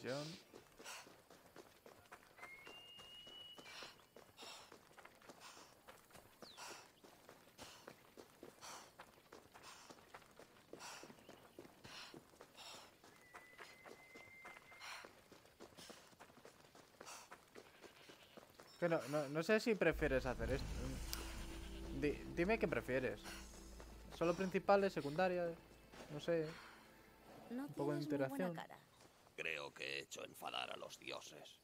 misión. Que no sé si prefieres hacer esto. Dime qué prefieres. ¿Solo principales, secundarias? No sé. No Un poco de tienes muy buena interacción. cara. Creo que he hecho enfadar a los dioses.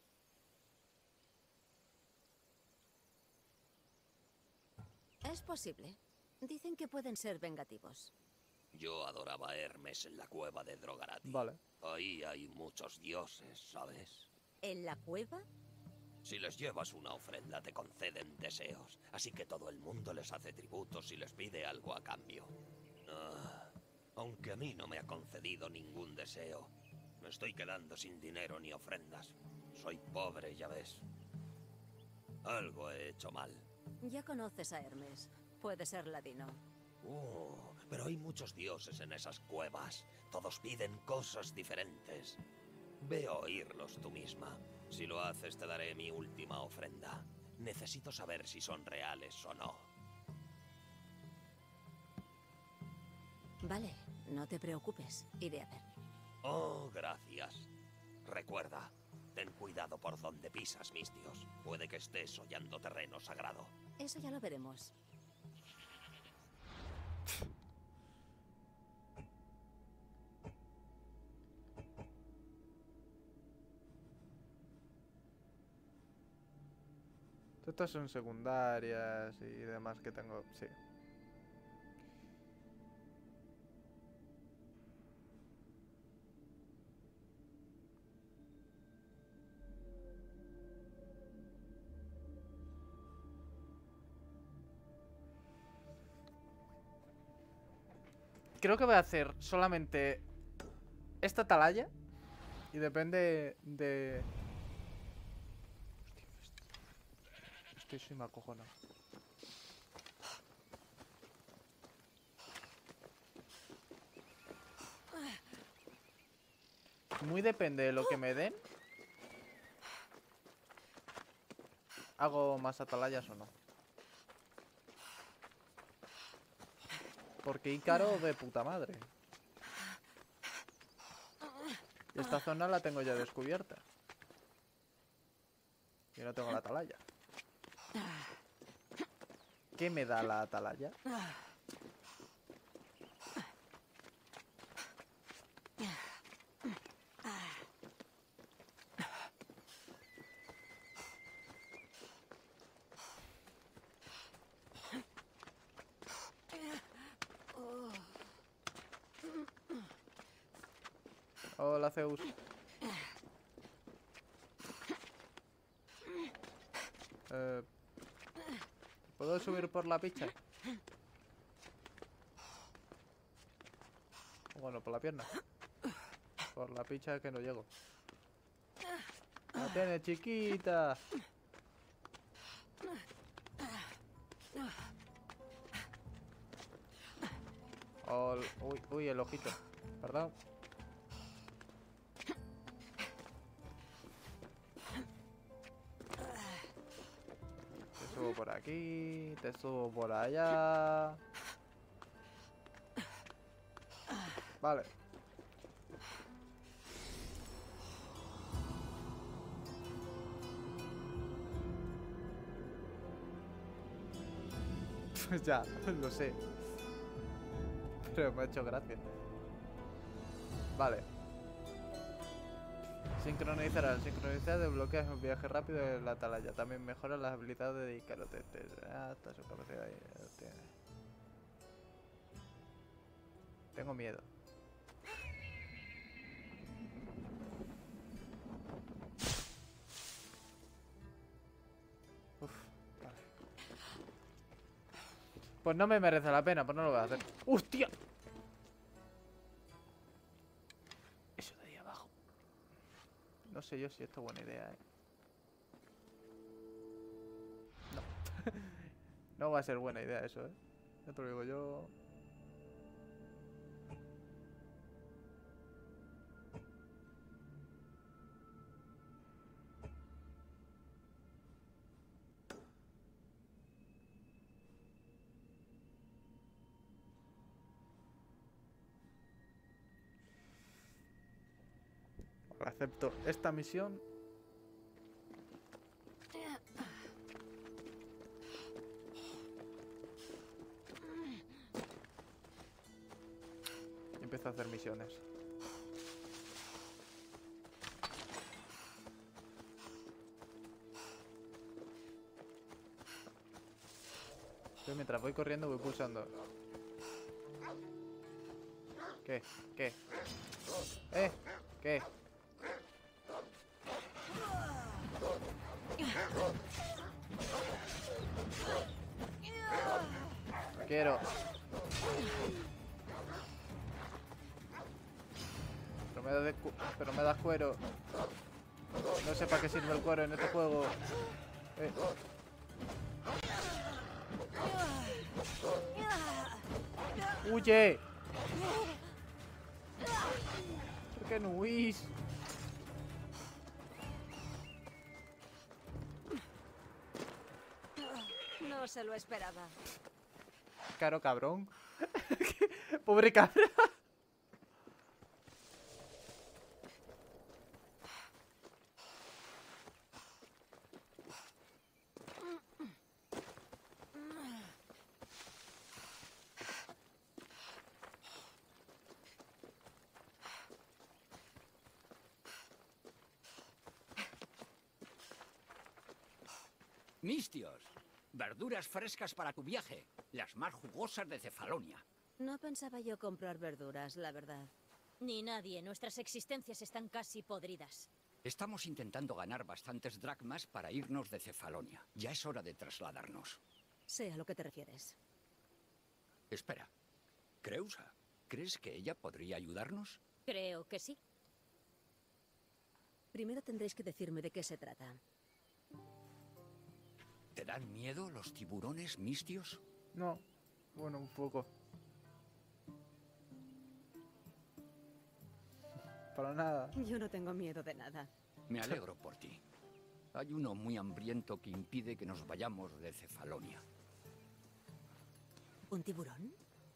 Es posible. Dicen que pueden ser vengativos. Yo adoraba a Hermes en la cueva de Drogarati. Vale. Ahí hay muchos dioses, ¿sabes? ¿En la cueva? Si les llevas una ofrenda te conceden deseos, así que todo el mundo les hace tributos y les pide algo a cambio. Aunque a mí no me ha concedido ningún deseo, me estoy quedando sin dinero ni ofrendas. Soy pobre, ya ves. Algo he hecho mal. Ya conoces a Hermes. Puede ser ladino. Pero hay muchos dioses en esas cuevas. Todos piden cosas diferentes. Ve a oírlos tú misma. Si lo haces, te daré mi última ofrenda. Necesito saber si son reales o no. Vale, no te preocupes. Iré a ver. Oh, gracias. Recuerda, ten cuidado por donde pisas, mis tíos. Puede que estés hollando terreno sagrado. Eso ya lo veremos. Estas son secundarias y demás que tengo. Sí. Creo que voy a hacer solamente esta atalaya. Y depende de... Hostia, sí me acojona. Muy depende de lo que me den. Hago más atalayas o no. Porque Ícaro de puta madre. Y esta zona la tengo ya descubierta. Y no tengo la atalaya. ¿Qué me da la atalaya? Hola, Zeus. ¿Puedo subir por la picha? Bueno, por la pierna. Por la picha que no llego. La tiene chiquita. Uy, uy, el ojito. Perdón. Te subo por aquí. Te subo por allá. Vale. Pues ya, lo sé. Pero me ha hecho gracia. Vale. Sincronizar. Sincronizar desbloquea un viaje rápido de la atalaya. También mejora las habilidades de Ícaro. Hasta su capacidad. Tengo miedo. Uf, vale. Pues no me merece la pena, pues no lo voy a hacer. ¡Hostia! Eso de ahí abajo. No sé yo si esto es buena idea, No. No va a ser buena idea eso, Ya te lo digo yo. acepto esta misión. Y empiezo a hacer misiones. Yo mientras voy corriendo voy pulsando. ¿Qué? ¿Qué? ¿Qué? No quiero. Pero me das cuero. No sé para qué sirve el cuero en este juego. ¡Huye! ¿Por qué no huís? No se lo esperaba. Caro cabrón. Pobre cabra. Mistios, verduras frescas para tu viaje, las más jugosas de Cefalonia. No pensaba yo comprar verduras, la verdad. Ni nadie. Nuestras existencias están casi podridas. Estamos intentando ganar bastantes dracmas para irnos de Cefalonia. Ya es hora de trasladarnos. Sé a lo que te refieres. Espera, Creusa, ¿crees que ella podría ayudarnos? Creo que sí. Primero tendréis que decirme de qué se trata. ¿Te dan miedo los tiburones, Mistios? No. Bueno, un poco. Para nada. Yo no tengo miedo de nada. Me alegro por ti. Hay uno muy hambriento que impide que nos vayamos de Cefalonia. ¿Un tiburón?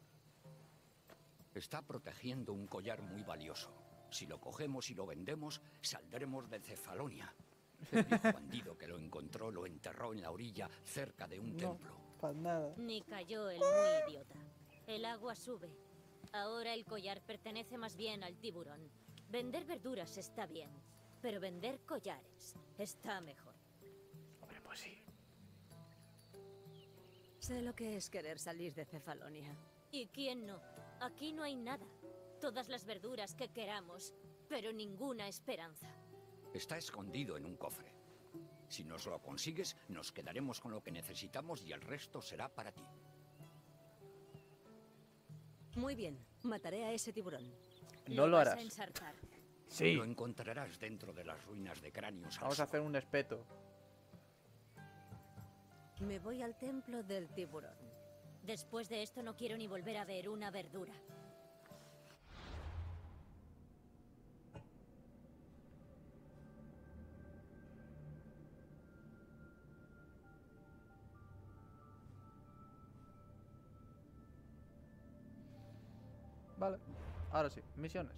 Está protegiendo un collar muy valioso. Si lo cogemos y lo vendemos, saldremos de Cefalonia. El viejo bandido que lo encontró lo enterró en la orilla, cerca de un templo. Para nada. Ni cayó el muy idiota. El agua sube. Ahora el collar pertenece más bien al tiburón. Vender verduras está bien, pero vender collares está mejor. Hombre, pues sí. Sé lo que es querer salir de Cefalonia. ¿Y quién no? Aquí no hay nada. Todas las verduras que queramos, pero ninguna esperanza. Está escondido en un cofre. Si nos lo consigues, nos quedaremos con lo que necesitamos y el resto será para ti. Muy bien, mataré a ese tiburón. No lo vas a harás. ensartar. Sí. Lo encontrarás dentro de las ruinas de Cráneos. Vamos a hacer un espeto. Me voy al templo del tiburón. Después de esto no quiero ni volver a ver una verdura. Vale. Ahora sí, misiones.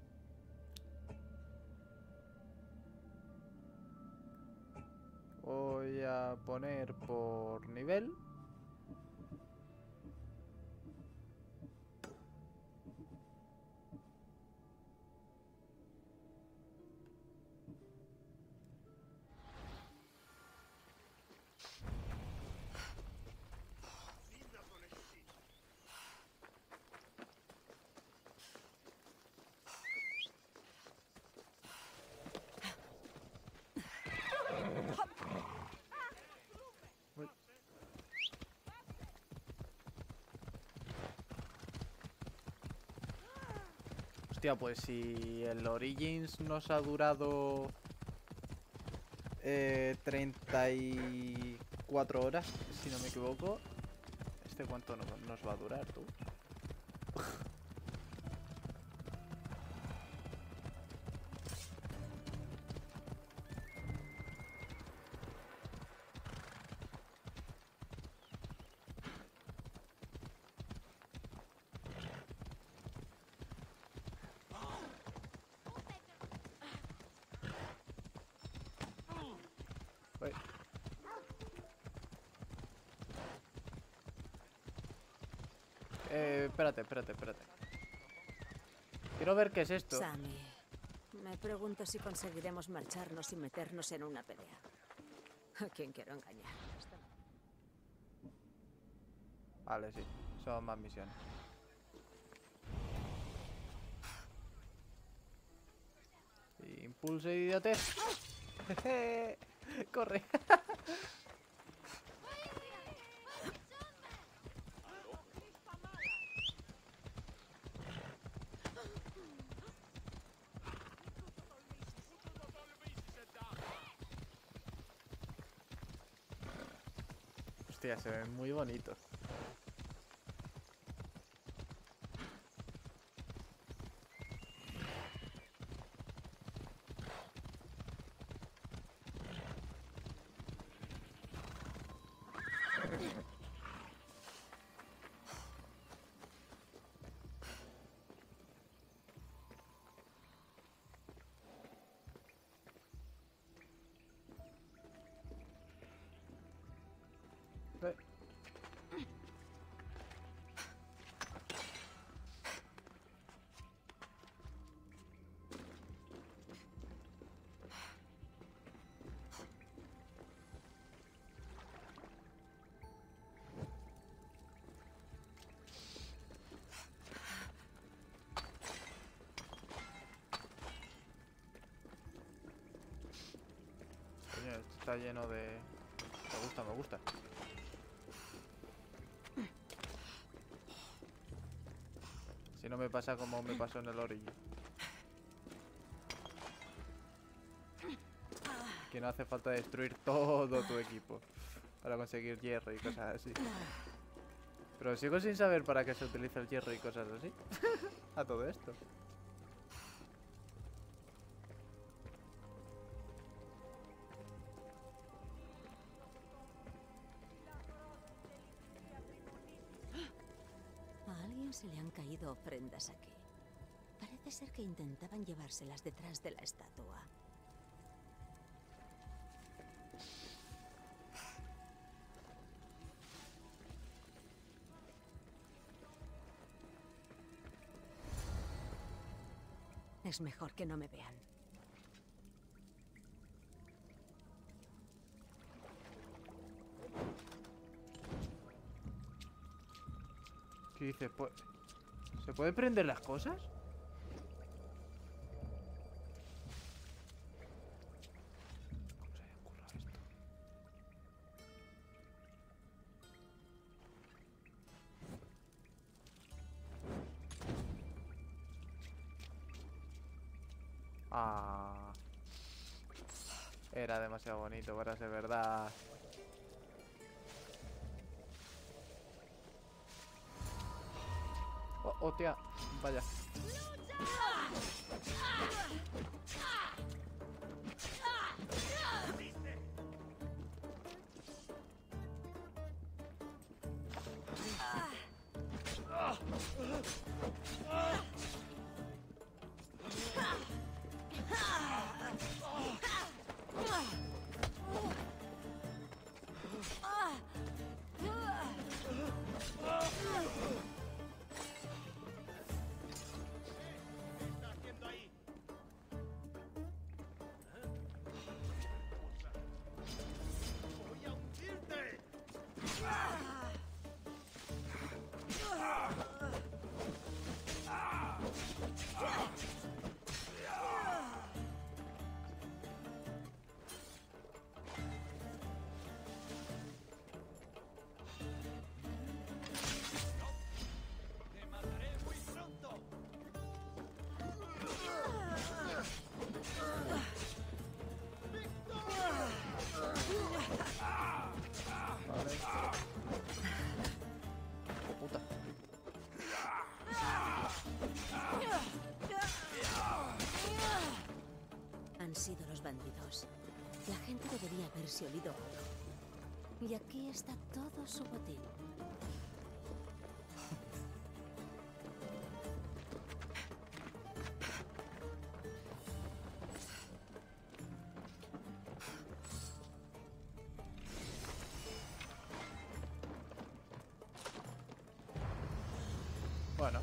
Voy a poner por nivel. Hostia, pues si el Origins nos ha durado 34 horas, si no me equivoco, ¿este cuánto nos va a durar, tú? Espérate. Quiero ver qué es esto. Sammy, me pregunto si conseguiremos marcharnos y meternos en una pelea. ¿A quién quiero engañar? Vale, sí. Son más misiones. Impulso, idiotez. Corre. Hostia, se ven muy bonitos. Coño, esto está lleno de... Me gusta. Si no me pasa como me pasó en el orillo. Que no hace falta destruir todo tu equipo para conseguir hierro y cosas así. Pero sigo sin saber para qué se utiliza el hierro y cosas así. A todo esto. A alguien se le han caído ofrendas aquí. Parece ser que intentaban llevárselas detrás de la estatua. Es mejor que no me vean. ¿Qué dices? ¿Se puede prender las cosas? ¿Cómo se le ocurre esto? Ah, era demasiado bonito para ser verdad. Oh, hostia, vaya. Puta. Han sido los bandidos. La gente debería haberse olido oro. Y aquí está todo su botín. Bueno.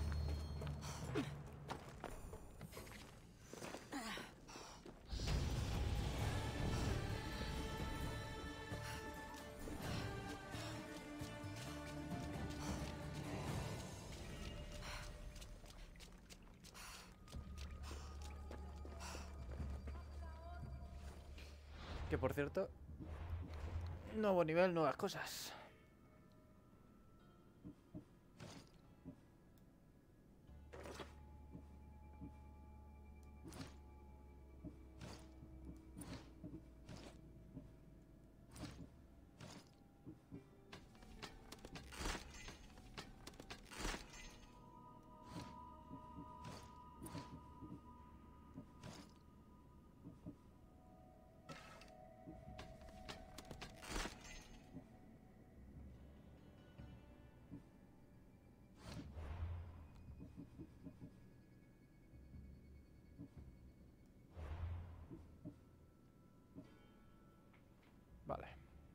Que por cierto, nuevo nivel, nuevas cosas. Vale.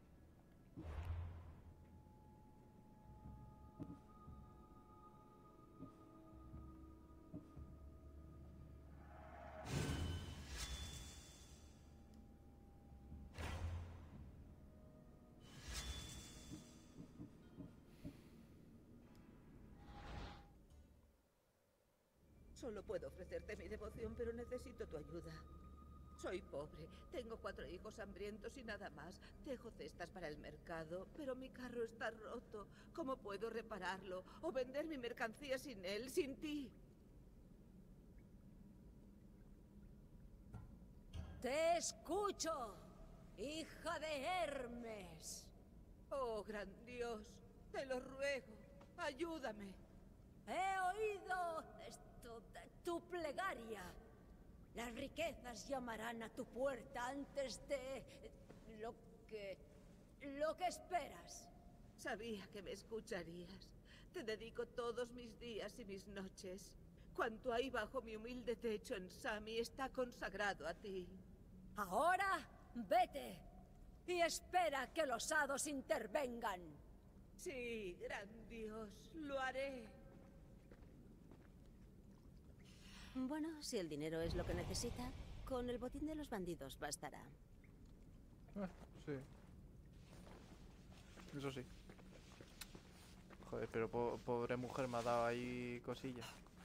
Solo puedo ofrecerte mi devoción, pero necesito tu ayuda. Soy pobre, tengo 4 hijos hambrientos y nada más. Dejo cestas para el mercado, pero mi carro está roto. ¿Cómo puedo repararlo o vender mi mercancía sin él, sin ti? Te escucho, hija de Hermes. Oh, gran Dios, te lo ruego, ayúdame. He oído esto de tu plegaria. Las riquezas llamarán a tu puerta antes de lo que esperas. Sabía que me escucharías. Te dedico todos mis días y mis noches. Cuanto hay bajo mi humilde techo en Sami está consagrado a ti. Ahora, vete y espera que los hados intervengan. Sí, gran Dios, lo haré. Bueno, si el dinero es lo que necesita, con el botín de los bandidos bastará. Sí. Eso sí. Joder, pero pobre mujer me ha dado ahí cosillas.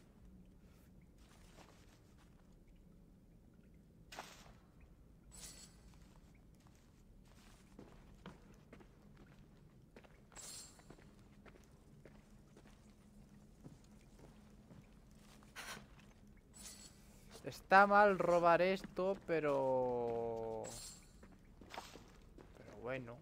Está mal robar esto, pero bueno.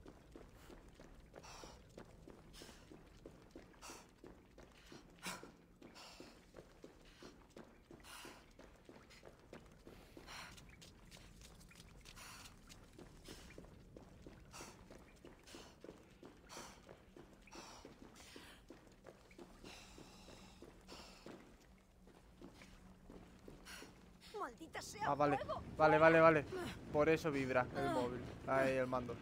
¡Maldita sea! Ah, vale. fuego! Vale. Por eso vibra el móvil. Ahí, el mando.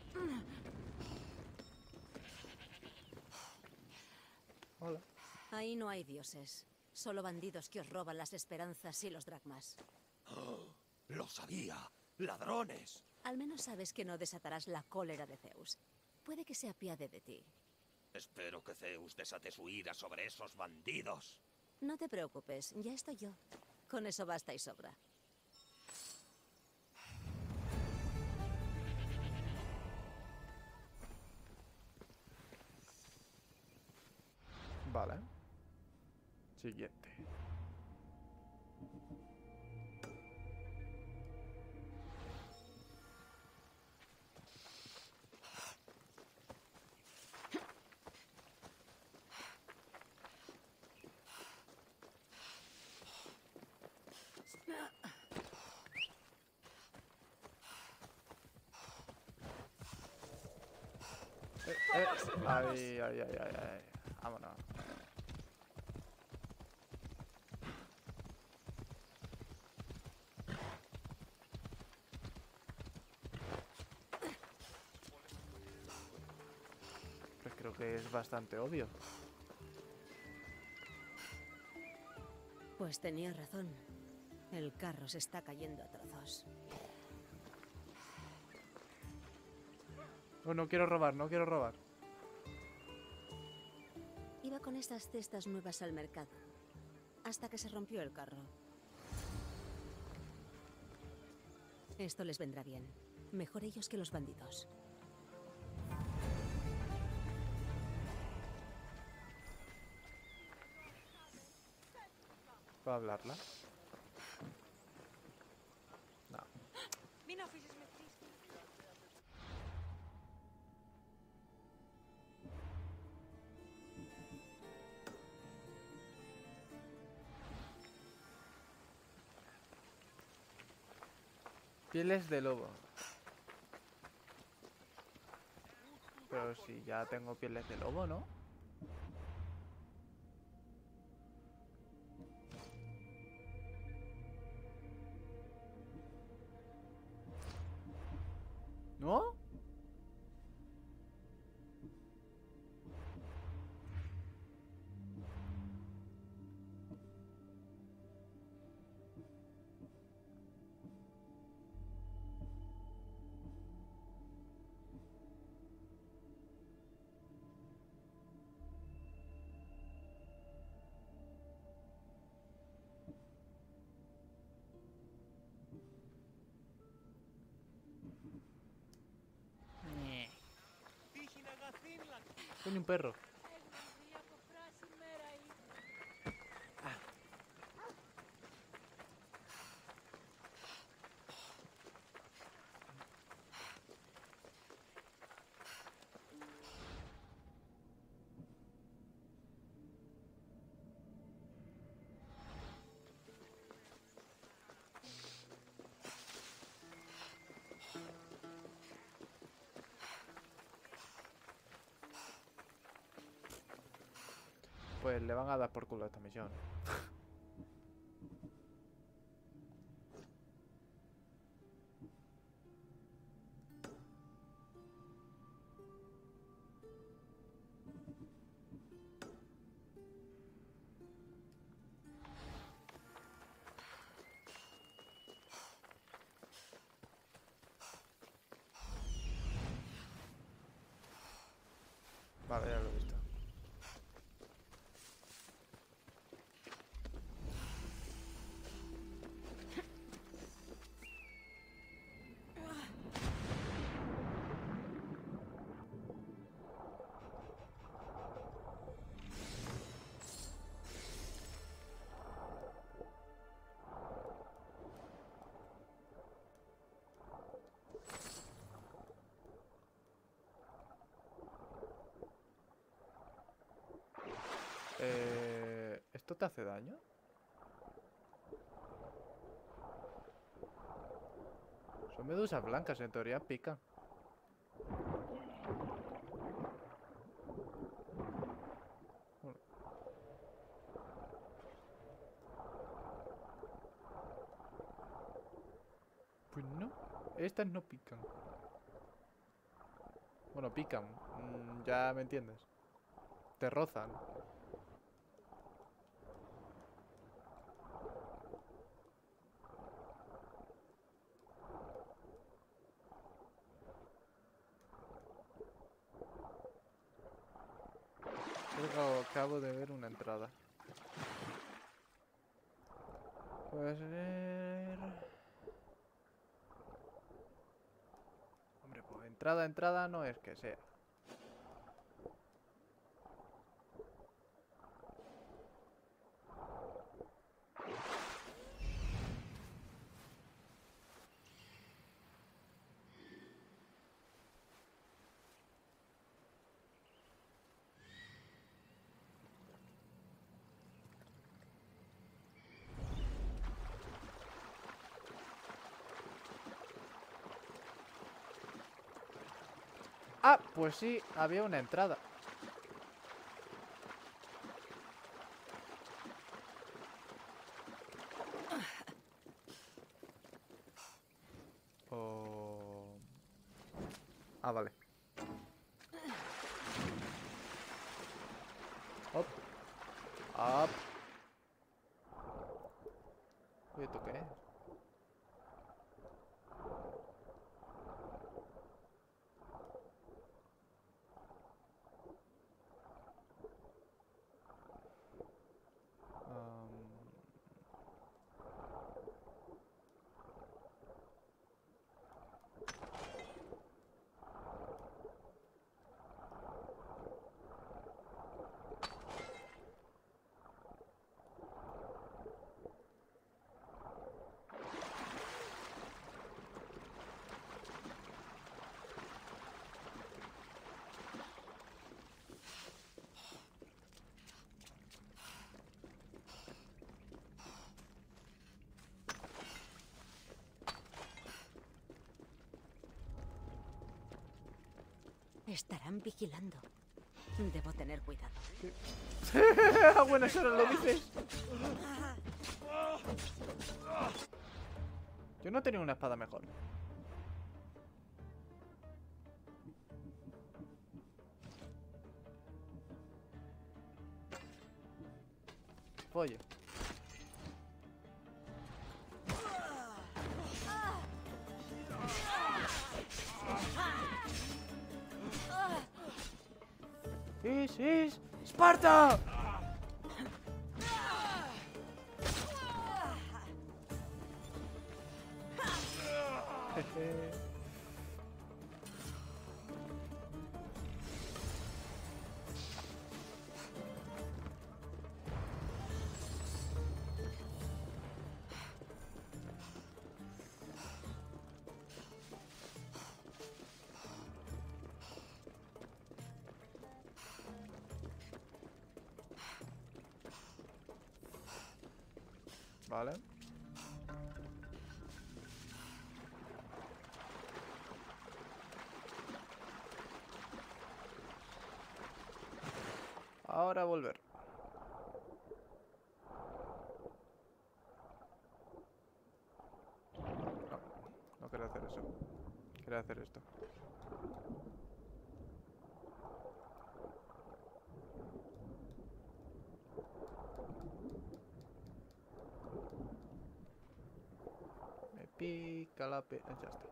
Hola. Ahí no hay dioses. Solo bandidos que os roban las esperanzas y los dracmas. ¡Oh! ¡Lo sabía! ¡Ladrones! Al menos sabes que no desatarás la cólera de Zeus. Puede que se apiade de ti. Espero que Zeus desate su ira sobre esos bandidos. No te preocupes, ya estoy yo. Con eso basta y sobra. Vale. Siguiente. Ay. Vámonos. Pues creo que es bastante obvio. Pues tenía razón. El carro se está cayendo a trozos. Oh, no quiero robar, no quiero robar. Iba con estas cestas nuevas al mercado, hasta que se rompió el carro. Esto les vendrá bien. Mejor ellos que los bandidos. ¿Puedo hablarla? No. Pieles de lobo. Pero si ya tengo pieles de lobo, ¿no? ¿No? Soy un perro. Pues le van a dar por culo a esta misión. Vale, ya lo he visto. ¿Esto te hace daño? Son medusas blancas, en teoría pican. Bueno. Pues no, estas no pican. Bueno, pican, ya me entiendes. Te rozan. Creo que acabo de ver una entrada. Puede ser... Hombre, pues entrada no es que sea. Ah, pues sí, había una entrada. Oh... Ah, vale. Up. Up. Oye, ¿tú qué? Estarán vigilando. Debo tener cuidado. A buenas horas lo dices. Yo no tenía una espada mejor. Oye. ¡Es! ¡Esparta! Vale. Ahora volver. No quería hacer eso. Quería hacer esto. Me pica la pe... Ya está.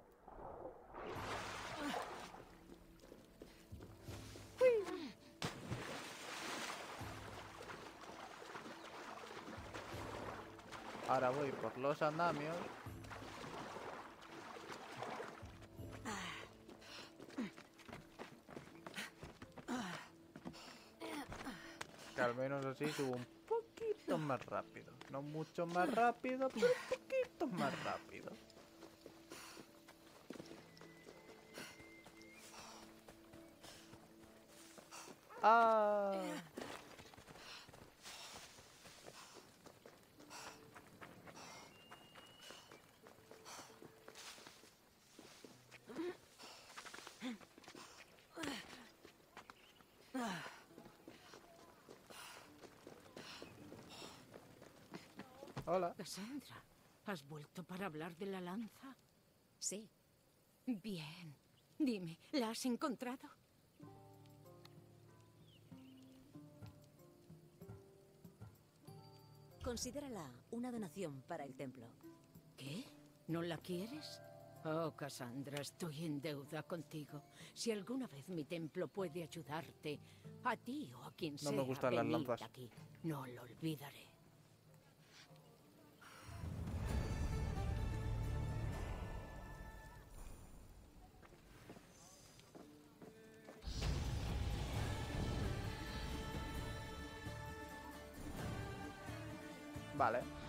Ahora voy por los andamios. Que al menos así subo un poquito más rápido. No mucho más rápido, pero un poquito más rápido. ¡Ah! Hola. Cassandra, ¿has vuelto para hablar de la lanza? Sí, Bien. Dime, ¿la has encontrado? considérala una donación para el templo. ¿Qué? ¿No la quieres? Oh, Cassandra, estoy en deuda contigo. Si alguna vez mi templo puede ayudarte, a ti o a quien sea, No me gustan las venid lanzas. aquí. No lo olvidaré. Vale.